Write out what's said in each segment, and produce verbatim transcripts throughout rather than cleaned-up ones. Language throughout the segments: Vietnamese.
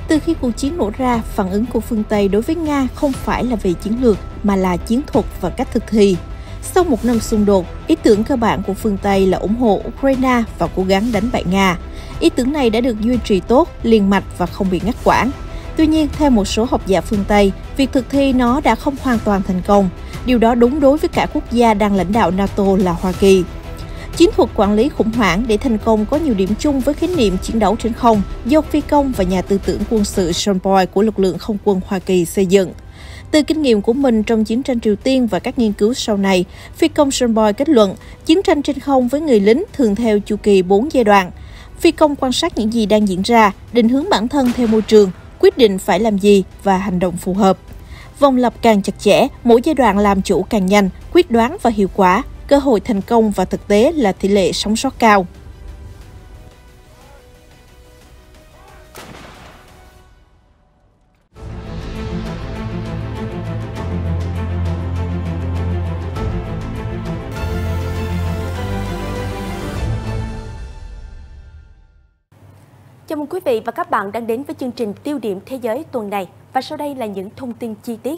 Từ khi cuộc chiến nổ ra, phản ứng của phương Tây đối với Nga không phải là về chiến lược mà là chiến thuật và cách thực thi. Sau một năm xung đột, ý tưởng cơ bản của phương Tây là ủng hộ Ukraine và cố gắng đánh bại Nga. Ý tưởng này đã được duy trì tốt, liền mạch và không bị ngắt quãng. Tuy nhiên, theo một số học giả phương Tây, việc thực thi nó đã không hoàn toàn thành công. Điều đó đúng đối với cả quốc gia đang lãnh đạo NATO là Hoa Kỳ. Chiến thuật quản lý khủng hoảng để thành công có nhiều điểm chung với khái niệm chiến đấu trên không do phi công và nhà tư tưởng quân sự Sean Boyd của lực lượng không quân Hoa Kỳ xây dựng. Từ kinh nghiệm của mình trong chiến tranh Triều Tiên và các nghiên cứu sau này, phi công Sean Boyd kết luận chiến tranh trên không với người lính thường theo chu kỳ bốn giai đoạn. Phi công quan sát những gì đang diễn ra, định hướng bản thân theo môi trường, quyết định phải làm gì và hành động phù hợp. Vòng lặp càng chặt chẽ, mỗi giai đoạn làm chủ càng nhanh, quyết đoán và hiệu quả. Cơ hội thành công và thực tế là tỷ lệ sống sót cao. Chào mừng quý vị và các bạn đang đến với chương trình Tiêu điểm Thế giới tuần này. Và sau đây là những thông tin chi tiết.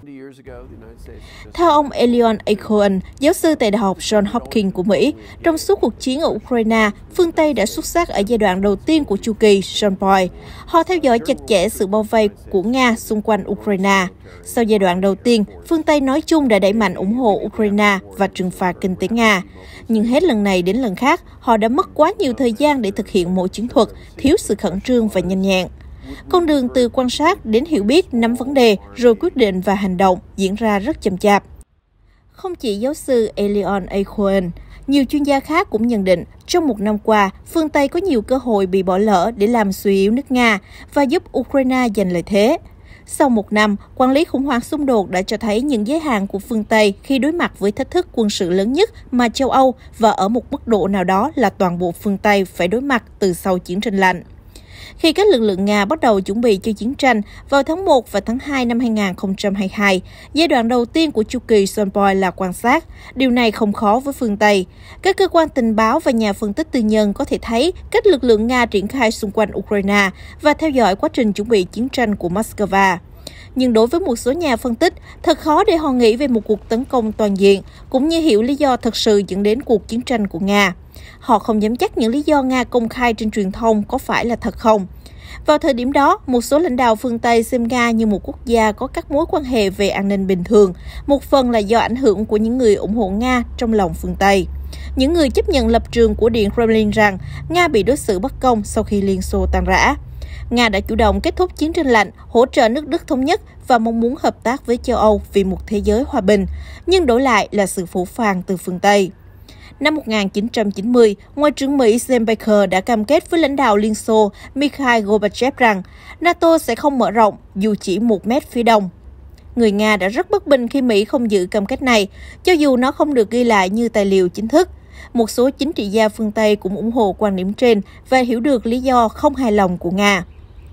Theo ông Elion A. Cohen, giáo sư tại Đại học Johns Hopkins của Mỹ, trong suốt cuộc chiến ở Ukraine, phương Tây đã xuất sắc ở giai đoạn đầu tiên của chu kỳ Sean Boyd. Họ theo dõi chặt chẽ sự bao vây của Nga xung quanh Ukraine. Sau giai đoạn đầu tiên, phương Tây nói chung đã đẩy mạnh ủng hộ Ukraine và trừng phạt kinh tế Nga. Nhưng hết lần này đến lần khác, họ đã mất quá nhiều thời gian để thực hiện mỗi chiến thuật, thiếu sự khẩn trương và nhanh nhẹn. Con đường từ quan sát đến hiểu biết, nắm vấn đề, rồi quyết định và hành động diễn ra rất chậm chạp. Không chỉ giáo sư Elion A. Cohen, nhiều chuyên gia khác cũng nhận định trong một năm qua, phương Tây có nhiều cơ hội bị bỏ lỡ để làm suy yếu nước Nga và giúp Ukraine giành lợi thế. Sau một năm, quản lý khủng hoảng xung đột đã cho thấy những giới hạn của phương Tây khi đối mặt với thách thức quân sự lớn nhất mà châu Âu và ở một mức độ nào đó là toàn bộ phương Tây phải đối mặt từ sau chiến tranh lạnh. Khi các lực lượng Nga bắt đầu chuẩn bị cho chiến tranh vào tháng một và tháng hai năm hai nghìn không trăm hai mươi hai, giai đoạn đầu tiên của chu kỳ Sean Boyd là quan sát. Điều này không khó với phương Tây. Các cơ quan tình báo và nhà phân tích tư nhân có thể thấy cách lực lượng Nga triển khai xung quanh Ukraine và theo dõi quá trình chuẩn bị chiến tranh của Moscow. Nhưng đối với một số nhà phân tích, thật khó để họ nghĩ về một cuộc tấn công toàn diện, cũng như hiểu lý do thật sự dẫn đến cuộc chiến tranh của Nga. Họ không dám chắc những lý do Nga công khai trên truyền thông có phải là thật không. Vào thời điểm đó, một số lãnh đạo phương Tây xem Nga như một quốc gia có các mối quan hệ về an ninh bình thường, một phần là do ảnh hưởng của những người ủng hộ Nga trong lòng phương Tây. Những người chấp nhận lập trường của Điện Kremlin rằng Nga bị đối xử bất công sau khi Liên Xô tan rã. Nga đã chủ động kết thúc chiến tranh lạnh, hỗ trợ nước Đức thống nhất và mong muốn hợp tác với châu Âu vì một thế giới hòa bình, nhưng đổi lại là sự phũ phàng từ phương Tây. Năm một nghìn chín trăm chín mươi, Ngoại trưởng Mỹ James Baker đã cam kết với lãnh đạo Liên Xô Mikhail Gorbachev rằng NATO sẽ không mở rộng dù chỉ một mét phía đông. Người Nga đã rất bất bình khi Mỹ không giữ cam kết này, cho dù nó không được ghi lại như tài liệu chính thức. Một số chính trị gia phương Tây cũng ủng hộ quan điểm trên và hiểu được lý do không hài lòng của Nga.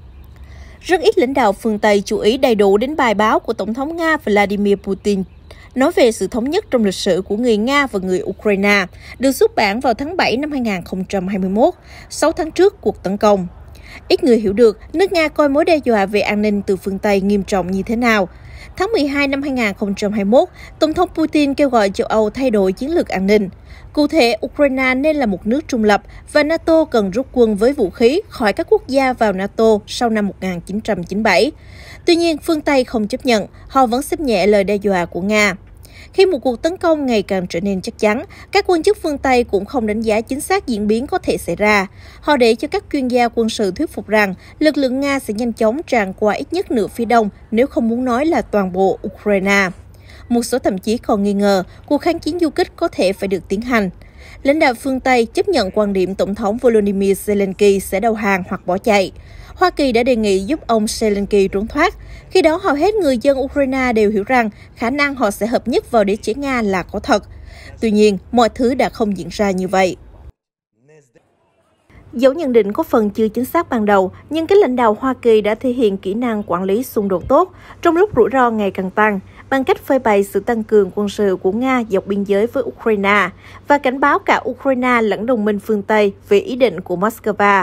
Rất ít lãnh đạo phương Tây chú ý đầy đủ đến bài báo của Tổng thống Nga Vladimir Putin nói về sự thống nhất trong lịch sử của người Nga và người Ukraine, được xuất bản vào tháng bảy năm hai nghìn không trăm hai mươi mốt, sáu tháng trước cuộc tấn công. Ít người hiểu được nước Nga coi mối đe dọa về an ninh từ phương Tây nghiêm trọng như thế nào. Tháng mười hai năm hai nghìn không trăm hai mươi mốt, Tổng thống Putin kêu gọi châu Âu thay đổi chiến lược an ninh. Cụ thể, Ukraine nên là một nước trung lập và NATO cần rút quân với vũ khí khỏi các quốc gia vào NATO sau năm một nghìn chín trăm chín mươi bảy. Tuy nhiên, phương Tây không chấp nhận, họ vẫn xem nhẹ lời đe dọa của Nga. Khi một cuộc tấn công ngày càng trở nên chắc chắn, các quan chức phương Tây cũng không đánh giá chính xác diễn biến có thể xảy ra. Họ để cho các chuyên gia quân sự thuyết phục rằng lực lượng Nga sẽ nhanh chóng tràn qua ít nhất nửa phía đông, nếu không muốn nói là toàn bộ Ukraine. Một số thậm chí còn nghi ngờ cuộc kháng chiến du kích có thể phải được tiến hành. Lãnh đạo phương Tây chấp nhận quan điểm Tổng thống Volodymyr Zelensky sẽ đầu hàng hoặc bỏ chạy. Hoa Kỳ đã đề nghị giúp ông Zelensky trốn thoát. Khi đó, hầu hết người dân Ukraine đều hiểu rằng khả năng họ sẽ hợp nhất vào đế chế Nga là có thật. Tuy nhiên, mọi thứ đã không diễn ra như vậy. Dẫu nhận định có phần chưa chính xác ban đầu, nhưng các lãnh đạo Hoa Kỳ đã thể hiện kỹ năng quản lý xung đột tốt trong lúc rủi ro ngày càng tăng, bằng cách phơi bày sự tăng cường quân sự của Nga dọc biên giới với Ukraine và cảnh báo cả Ukraine lẫn đồng minh phương Tây về ý định của Moscow.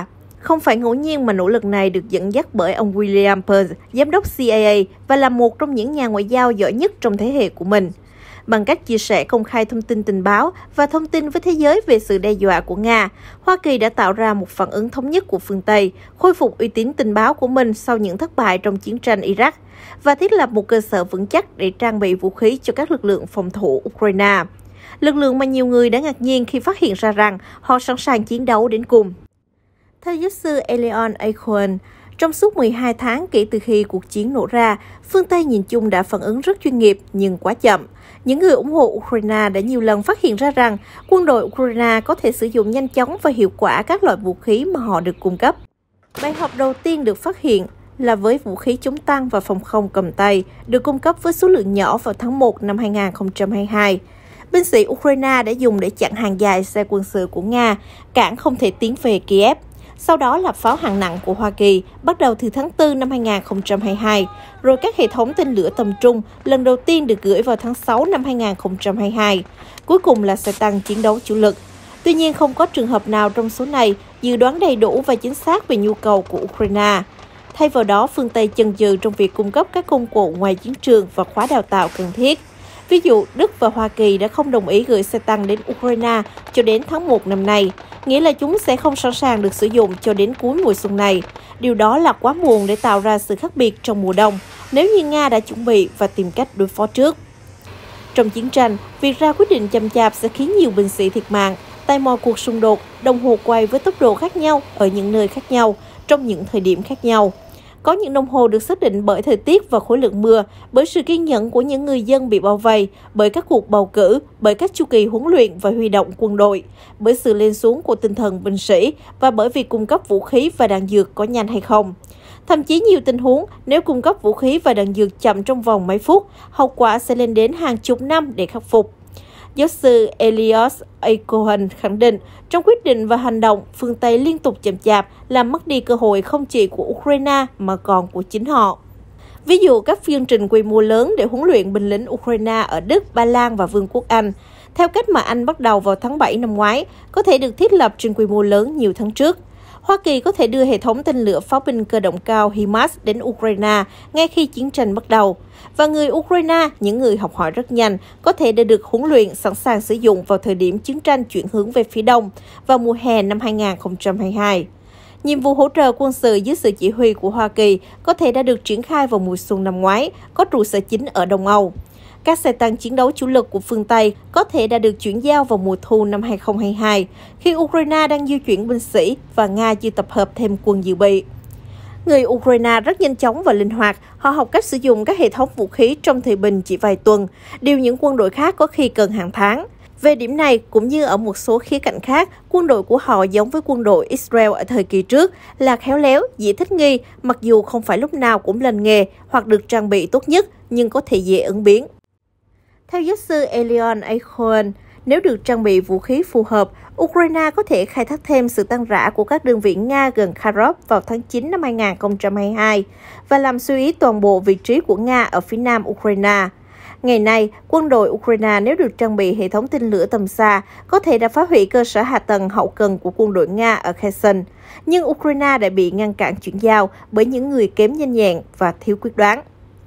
Không phải ngẫu nhiên mà nỗ lực này được dẫn dắt bởi ông William Burns, giám đốc C I A và là một trong những nhà ngoại giao giỏi nhất trong thế hệ của mình. Bằng cách chia sẻ công khai thông tin tình báo và thông tin với thế giới về sự đe dọa của Nga, Hoa Kỳ đã tạo ra một phản ứng thống nhất của phương Tây, khôi phục uy tín tình báo của mình sau những thất bại trong chiến tranh Iraq và thiết lập một cơ sở vững chắc để trang bị vũ khí cho các lực lượng phòng thủ Ukraine. Lực lượng mà nhiều người đã ngạc nhiên khi phát hiện ra rằng họ sẵn sàng chiến đấu đến cùng. Theo giáo sư Elion A. Cohen, trong suốt mười hai tháng kể từ khi cuộc chiến nổ ra, phương Tây nhìn chung đã phản ứng rất chuyên nghiệp nhưng quá chậm. Những người ủng hộ Ukraine đã nhiều lần phát hiện ra rằng quân đội Ukraine có thể sử dụng nhanh chóng và hiệu quả các loại vũ khí mà họ được cung cấp. Bài học đầu tiên được phát hiện là với vũ khí chống tăng và phòng không cầm tay được cung cấp với số lượng nhỏ vào tháng một năm hai nghìn không trăm hai mươi hai. Binh sĩ Ukraine đã dùng để chặn hàng dài xe quân sự của Nga, cản không thể tiến về Kiev. Sau đó là pháo hạng nặng của Hoa Kỳ, bắt đầu từ tháng tư năm hai nghìn không trăm hai mươi hai, rồi các hệ thống tên lửa tầm trung lần đầu tiên được gửi vào tháng sáu năm hai nghìn không trăm hai mươi hai. Cuối cùng là xe tăng chiến đấu chủ lực. Tuy nhiên, không có trường hợp nào trong số này dự đoán đầy đủ và chính xác về nhu cầu của Ukraine. Thay vào đó, phương Tây chần chừ trong việc cung cấp các công cụ ngoài chiến trường và khóa đào tạo cần thiết. Ví dụ, Đức và Hoa Kỳ đã không đồng ý gửi xe tăng đến Ukraine cho đến tháng một năm nay, nghĩa là chúng sẽ không sẵn sàng được sử dụng cho đến cuối mùa xuân này. Điều đó là quá muộn để tạo ra sự khác biệt trong mùa đông, nếu như Nga đã chuẩn bị và tìm cách đối phó trước. Trong chiến tranh, việc ra quyết định chậm chạp sẽ khiến nhiều binh sĩ thiệt mạng. Tại mọi cuộc xung đột, đồng hồ quay với tốc độ khác nhau ở những nơi khác nhau, trong những thời điểm khác nhau. Có những đồng hồ được xác định bởi thời tiết và khối lượng mưa, bởi sự kiên nhẫn của những người dân bị bao vây, bởi các cuộc bầu cử, bởi các chu kỳ huấn luyện và huy động quân đội, bởi sự lên xuống của tinh thần binh sĩ và bởi việc cung cấp vũ khí và đạn dược có nhanh hay không. Thậm chí nhiều tình huống, nếu cung cấp vũ khí và đạn dược chậm trong vòng mấy phút, hậu quả sẽ lên đến hàng chục năm để khắc phục. Giáo sư Elios A. Cohen khẳng định, trong quyết định và hành động, phương Tây liên tục chậm chạp, làm mất đi cơ hội không chỉ của Ukraine mà còn của chính họ. Ví dụ các chương trình quy mô lớn để huấn luyện binh lính Ukraine ở Đức, Ba Lan và Vương quốc Anh, theo cách mà Anh bắt đầu vào tháng bảy năm ngoái, có thể được thiết lập trên quy mô lớn nhiều tháng trước. Hoa Kỳ có thể đưa hệ thống tên lửa pháo binh cơ động cao HIMARS đến Ukraine ngay khi chiến tranh bắt đầu. Và người Ukraine, những người học hỏi rất nhanh, có thể đã được huấn luyện sẵn sàng sử dụng vào thời điểm chiến tranh chuyển hướng về phía đông vào mùa hè năm hai nghìn không trăm hai mươi hai. Nhiệm vụ hỗ trợ quân sự dưới sự chỉ huy của Hoa Kỳ có thể đã được triển khai vào mùa xuân năm ngoái, có trụ sở chính ở Đông Âu. Các xe tăng chiến đấu chủ lực của phương Tây có thể đã được chuyển giao vào mùa thu năm hai nghìn không trăm hai mươi hai, khi Ukraine đang di chuyển binh sĩ và Nga chưa tập hợp thêm quân dự bị. Người Ukraine rất nhanh chóng và linh hoạt, họ học cách sử dụng các hệ thống vũ khí trong thời bình chỉ vài tuần, điều những quân đội khác có khi cần hàng tháng. Về điểm này, cũng như ở một số khía cạnh khác, quân đội của họ giống với quân đội Israel ở thời kỳ trước, là khéo léo, dễ thích nghi, mặc dù không phải lúc nào cũng lành nghề hoặc được trang bị tốt nhất, nhưng có thể dễ ứng biến. Theo giáo sư Elion A. Cohen, nếu được trang bị vũ khí phù hợp, Ukraine có thể khai thác thêm sự tăng rã của các đơn vị Nga gần Kharkov vào tháng chín năm hai nghìn không trăm hai mươi hai và làm suy yếu toàn bộ vị trí của Nga ở phía nam Ukraine. Ngày nay, quân đội Ukraine nếu được trang bị hệ thống tên lửa tầm xa có thể đã phá hủy cơ sở hạ tầng hậu cần của quân đội Nga ở Kherson, nhưng Ukraine đã bị ngăn cản chuyển giao bởi những người kém nhanh nhẹn và thiếu quyết đoán.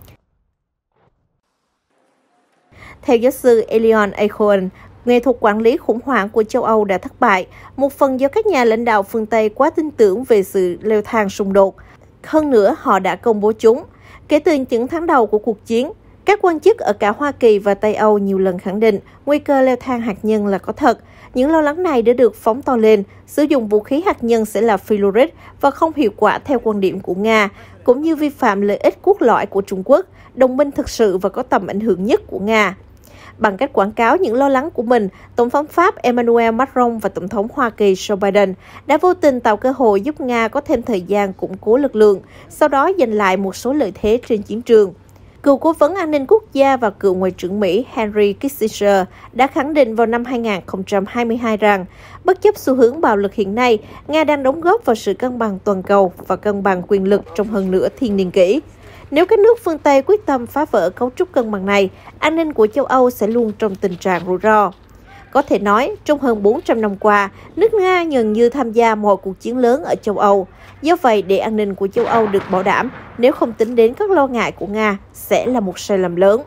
Theo giáo sư Elion A. Cohen, nghệ thuật quản lý khủng hoảng của châu Âu đã thất bại, một phần do các nhà lãnh đạo phương Tây quá tin tưởng về sự leo thang xung đột. Hơn nữa, họ đã công bố chúng. Kể từ những tháng đầu của cuộc chiến, các quan chức ở cả Hoa Kỳ và Tây Âu nhiều lần khẳng định nguy cơ leo thang hạt nhân là có thật. Những lo lắng này đã được phóng to lên, sử dụng vũ khí hạt nhân sẽ là phi logic và không hiệu quả theo quan điểm của Nga, cũng như vi phạm lợi ích cốt lõi của Trung Quốc, đồng minh thực sự và có tầm ảnh hưởng nhất của Nga. Bằng cách quảng cáo những lo lắng của mình, Tổng thống Pháp Emmanuel Macron và Tổng thống Hoa Kỳ Joe Biden đã vô tình tạo cơ hội giúp Nga có thêm thời gian củng cố lực lượng, sau đó giành lại một số lợi thế trên chiến trường. Cựu cố vấn an ninh quốc gia và cựu Ngoại trưởng Mỹ Henry Kissinger đã khẳng định vào năm hai nghìn không trăm hai mươi hai rằng, bất chấp xu hướng bạo lực hiện nay, Nga đang đóng góp vào sự cân bằng toàn cầu và cân bằng quyền lực trong hơn nửa thiên niên kỷ. Nếu các nước phương Tây quyết tâm phá vỡ cấu trúc cân bằng này, an ninh của châu Âu sẽ luôn trong tình trạng rủi ro. Có thể nói, trong hơn bốn trăm năm qua, nước Nga gần như tham gia mọi cuộc chiến lớn ở châu Âu. Do vậy, để an ninh của châu Âu được bảo đảm, nếu không tính đến các lo ngại của Nga, sẽ là một sai lầm lớn.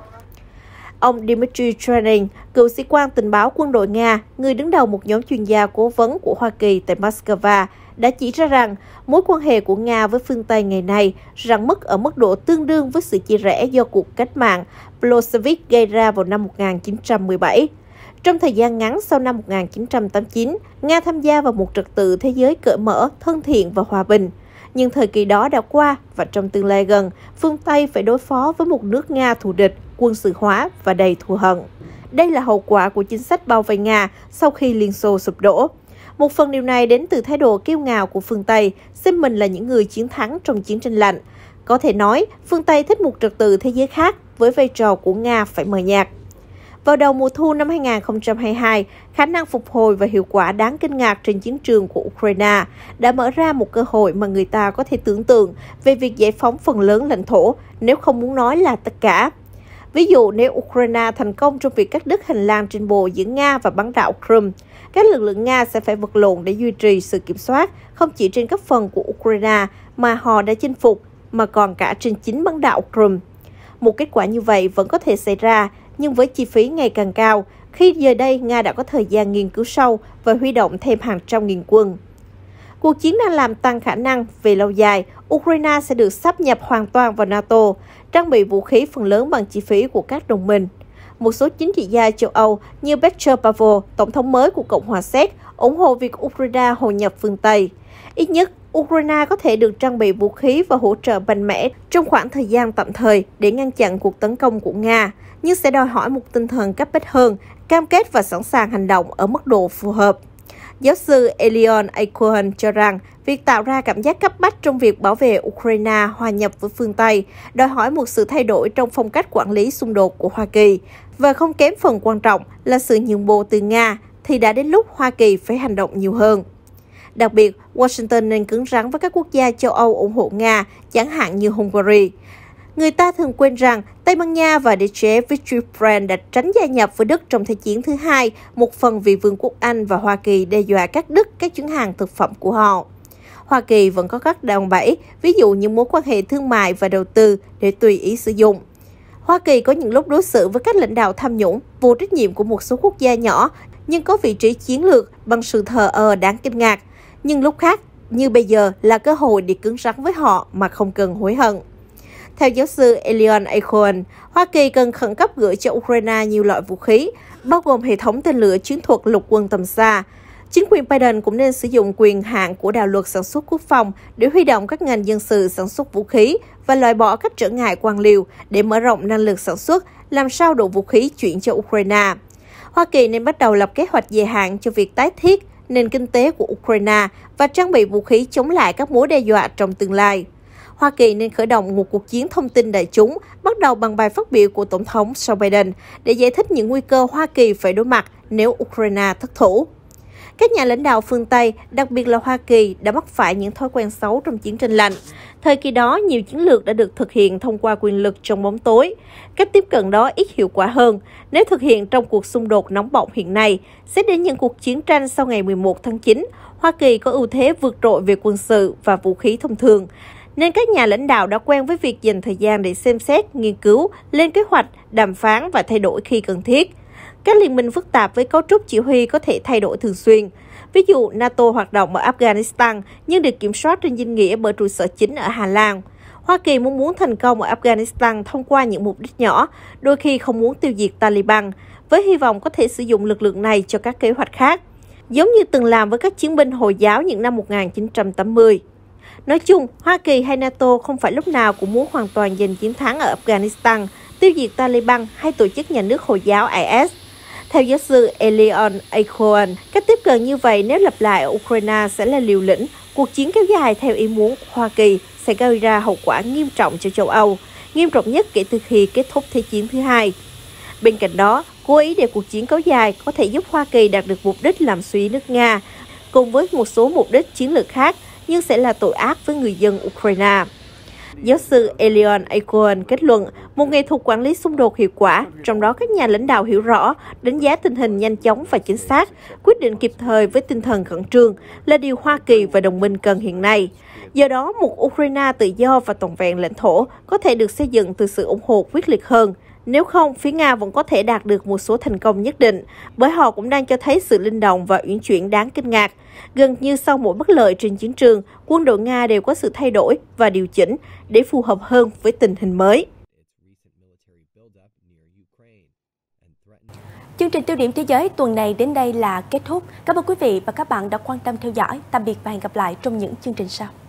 Ông Dmitry Trenin, cựu sĩ quan tình báo quân đội Nga, người đứng đầu một nhóm chuyên gia cố vấn của Hoa Kỳ tại Moscow, đã chỉ ra rằng mối quan hệ của Nga với phương Tây ngày nay rạn nứt ở mức độ tương đương với sự chia rẽ do cuộc cách mạng Bolshevik gây ra vào năm một nghìn chín trăm mười bảy. Trong thời gian ngắn sau năm một nghìn chín trăm tám mươi chín, Nga tham gia vào một trật tự thế giới cởi mở, thân thiện và hòa bình. Nhưng thời kỳ đó đã qua và trong tương lai gần, phương Tây phải đối phó với một nước Nga thù địch, quân sự hóa và đầy thù hận. Đây là hậu quả của chính sách bao vây Nga sau khi Liên Xô sụp đổ. Một phần điều này đến từ thái độ kiêu ngạo của phương Tây, xem mình là những người chiến thắng trong chiến tranh lạnh. Có thể nói, phương Tây thích một trật tự thế giới khác với vai trò của Nga phải mờ nhạt. Vào đầu mùa thu năm hai nghìn không trăm hai mươi hai, khả năng phục hồi và hiệu quả đáng kinh ngạc trên chiến trường của Ukraine đã mở ra một cơ hội mà người ta có thể tưởng tượng về việc giải phóng phần lớn lãnh thổ, nếu không muốn nói là tất cả. Ví dụ, nếu Ukraine thành công trong việc cắt đứt hành lang trên bộ giữa Nga và bán đảo Crimea, các lực lượng Nga sẽ phải vật lộn để duy trì sự kiểm soát không chỉ trên các phần của Ukraine mà họ đã chinh phục, mà còn cả trên chính bán đảo Crimea. Một kết quả như vậy vẫn có thể xảy ra, nhưng với chi phí ngày càng cao, khi giờ đây Nga đã có thời gian nghiên cứu sâu và huy động thêm hàng trăm nghìn quân. Cuộc chiến đang làm tăng khả năng về lâu dài, Ukraine sẽ được sáp nhập hoàn toàn vào NATO, trang bị vũ khí phần lớn bằng chi phí của các đồng minh. Một số chính trị gia châu Âu như Petro Pavel, tổng thống mới của Cộng hòa Séc, ủng hộ việc Ukraine hội nhập phương Tây. Ít nhất, Ukraine có thể được trang bị vũ khí và hỗ trợ mạnh mẽ trong khoảng thời gian tạm thời để ngăn chặn cuộc tấn công của Nga, nhưng sẽ đòi hỏi một tinh thần cấp bách hơn, cam kết và sẵn sàng hành động ở mức độ phù hợp. Giáo sư Elion A. Cohen cho rằng, việc tạo ra cảm giác cấp bách trong việc bảo vệ Ukraine hòa nhập với phương Tây đòi hỏi một sự thay đổi trong phong cách quản lý xung đột của Hoa Kỳ, và không kém phần quan trọng là sự nhượng bộ từ Nga, thì đã đến lúc Hoa Kỳ phải hành động nhiều hơn. Đặc biệt, Washington nên cứng rắn với các quốc gia châu Âu ủng hộ Nga, chẳng hạn như Hungary. Người ta thường quên rằng Tây Ban Nha và đế chế Vichy Brand đã tránh gia nhập với Đức trong Thế chiến thứ hai, một phần vì Vương quốc Anh và Hoa Kỳ đe dọa cắt đứt các chuyến hàng thực phẩm của họ. Hoa Kỳ vẫn có các đòn bẩy, ví dụ như mối quan hệ thương mại và đầu tư để tùy ý sử dụng. Hoa Kỳ có những lúc đối xử với các lãnh đạo tham nhũng, vô trách nhiệm của một số quốc gia nhỏ, nhưng có vị trí chiến lược bằng sự thờ ơ đáng kinh ngạc. Nhưng lúc khác, như bây giờ, là cơ hội để cứng rắn với họ mà không cần hối hận. Theo giáo sư Elion A. Cohen, Hoa Kỳ cần khẩn cấp gửi cho Ukraine nhiều loại vũ khí, bao gồm hệ thống tên lửa chiến thuật lục quân tầm xa. Chính quyền Biden cũng nên sử dụng quyền hạn của đạo luật sản xuất quốc phòng để huy động các ngành dân sự sản xuất vũ khí và loại bỏ các trở ngại quan liêu để mở rộng năng lực sản xuất, làm sao đủ vũ khí chuyển cho Ukraine. Hoa Kỳ nên bắt đầu lập kế hoạch dài hạn cho việc tái thiết nền kinh tế của Ukraine và trang bị vũ khí chống lại các mối đe dọa trong tương lai. Hoa Kỳ nên khởi động một cuộc chiến thông tin đại chúng, bắt đầu bằng bài phát biểu của Tổng thống Joe Biden để giải thích những nguy cơ Hoa Kỳ phải đối mặt nếu Ukraine thất thủ. Các nhà lãnh đạo phương Tây, đặc biệt là Hoa Kỳ, đã mắc phải những thói quen xấu trong chiến tranh lạnh. Thời kỳ đó, nhiều chiến lược đã được thực hiện thông qua quyền lực trong bóng tối. Cách tiếp cận đó ít hiệu quả hơn nếu thực hiện trong cuộc xung đột nóng bỏng hiện nay. Xét đến những cuộc chiến tranh sau ngày mười một tháng chín, Hoa Kỳ có ưu thế vượt trội về quân sự và vũ khí thông thường, nên các nhà lãnh đạo đã quen với việc dành thời gian để xem xét, nghiên cứu, lên kế hoạch, đàm phán và thay đổi khi cần thiết. Các liên minh phức tạp với cấu trúc chỉ huy có thể thay đổi thường xuyên. Ví dụ, NATO hoạt động ở Afghanistan nhưng được kiểm soát trên danh nghĩa bởi trụ sở chính ở Hà Lan. Hoa Kỳ muốn muốn thành công ở Afghanistan thông qua những mục đích nhỏ, đôi khi không muốn tiêu diệt Taliban, với hy vọng có thể sử dụng lực lượng này cho các kế hoạch khác, giống như từng làm với các chiến binh Hồi giáo những năm một nghìn chín trăm tám mươi. Nói chung, Hoa Kỳ hay NATO không phải lúc nào cũng muốn hoàn toàn giành chiến thắng ở Afghanistan, tiêu diệt Taliban hay tổ chức nhà nước Hồi giáo I S. Theo giáo sư Elion A. Cohen, cách tiếp cận như vậy nếu lặp lại ở Ukraine sẽ là liều lĩnh. Cuộc chiến kéo dài theo ý muốn của Hoa Kỳ sẽ gây ra hậu quả nghiêm trọng cho châu Âu, nghiêm trọng nhất kể từ khi kết thúc Thế chiến thứ hai. Bên cạnh đó, cố ý để cuộc chiến kéo dài có thể giúp Hoa Kỳ đạt được mục đích làm suy nước Nga, cùng với một số mục đích chiến lược khác, nhưng sẽ là tội ác với người dân Ukraine. Giáo sư Elion Cohen kết luận, một nghệ thuật quản lý xung đột hiệu quả, trong đó các nhà lãnh đạo hiểu rõ, đánh giá tình hình nhanh chóng và chính xác, quyết định kịp thời với tinh thần khẩn trương là điều Hoa Kỳ và đồng minh cần hiện nay. Do đó, một Ukraine tự do và toàn vẹn lãnh thổ có thể được xây dựng từ sự ủng hộ quyết liệt hơn. Nếu không, phía Nga vẫn có thể đạt được một số thành công nhất định, bởi họ cũng đang cho thấy sự linh động và uyển chuyển đáng kinh ngạc. Gần như sau mỗi bất lợi trên chiến trường, quân đội Nga đều có sự thay đổi và điều chỉnh để phù hợp hơn với tình hình mới. Chương trình Tiêu điểm Thế giới tuần này đến đây là kết thúc. Cảm ơn quý vị và các bạn đã quan tâm theo dõi. Tạm biệt và hẹn gặp lại trong những chương trình sau.